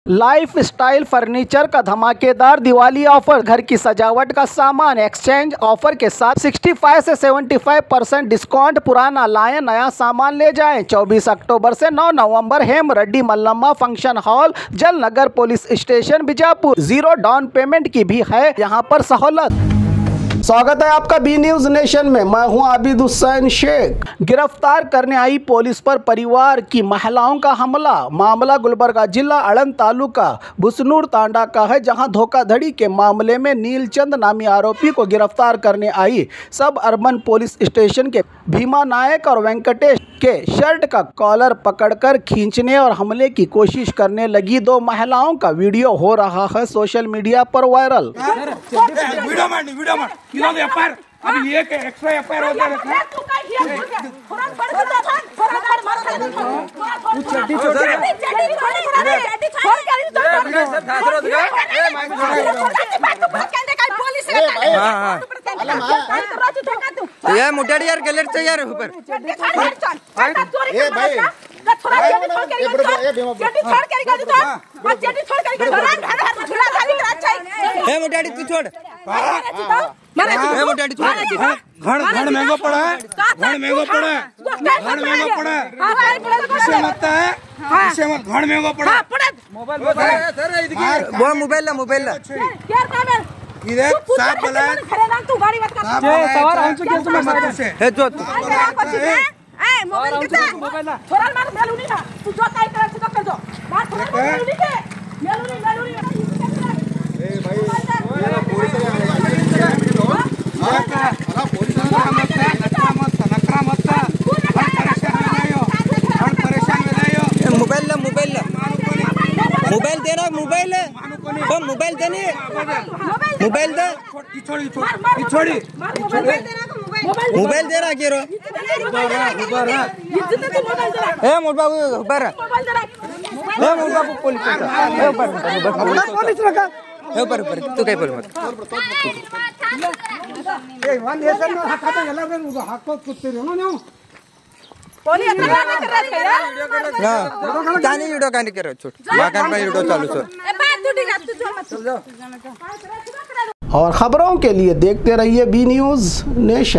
Life style furniture का धमाकेदार Diwali offer. घर की सजावट का सामान एक्सचेंज ऑफर के साथ 65 से 75% डिस्काउंट। पुराना लाएं, नया सामान ले जाएं। 24 अक्टूबर से 9 नवंबर Hemareddy Mallamma function hall, Jalnagar police station, Bijapur. 0 down payment की भी है यहाँ पर सहूलत। स्वागत है आपका बी न्यूज नेशन में। मैं हूं आबिद हुसैन शेख। गिरफ्तार करने आई पुलिस पर परिवार की महिलाओं का हमला। मामला गुलबर्गा जिला अड़न तालुका बुसनूर तांडा का है, जहां धोखाधड़ी के मामले में नीलचंद नामी आरोपी को गिरफ्तार करने आई सब अर्बन पुलिस स्टेशन के भीमा नायक और वेंकटेश के शर्ट का कॉलर पकड़कर खींचने और हमले की कोशिश करने लगी दो महिलाओं का वीडियो हो रहा है सोशल मीडिया पर वायरल। अभी एक एक्स्ट्रा एफआईआर हो गया ये मुटाड़ी यार गलत से यार ऊपर मुटाड़ी तू छोड़ घर महंगा पड़ा है, घर महंगा पड़ा है, घर महंगा पड़ा है, इसे मत है, इसे मत, घर महंगा पड़ा है। वो मोबाइल ला इधर साफ बोला है, सवार हम से क्या समझ से है जो मोबाइल कितना थोड़ा मार मेलूनी ना तू जो काय कर से कर दो मार थोड़ा मेलूनी के मेलूनी ए भाई मोबाइल देना मोबाइल देनी मोबाइल दे छोड़ी मोबाइल दे रहा के रो ए मोर बाबू ऊपर ए मोर बाबू पुलिस ए ऊपर ऊपर तू काय बोल मत ए वन ये सब हाथ गला रे हाथ को कुत्ते रे ना पोली अतना कर रहा है ना जानी वीडियो कानी कर छोड़ माकन पे वीडियो चालू छोड़ ए बा तू ठीक है तू चल। और खबरों के लिए देखते रहिए बी न्यूज नेशन।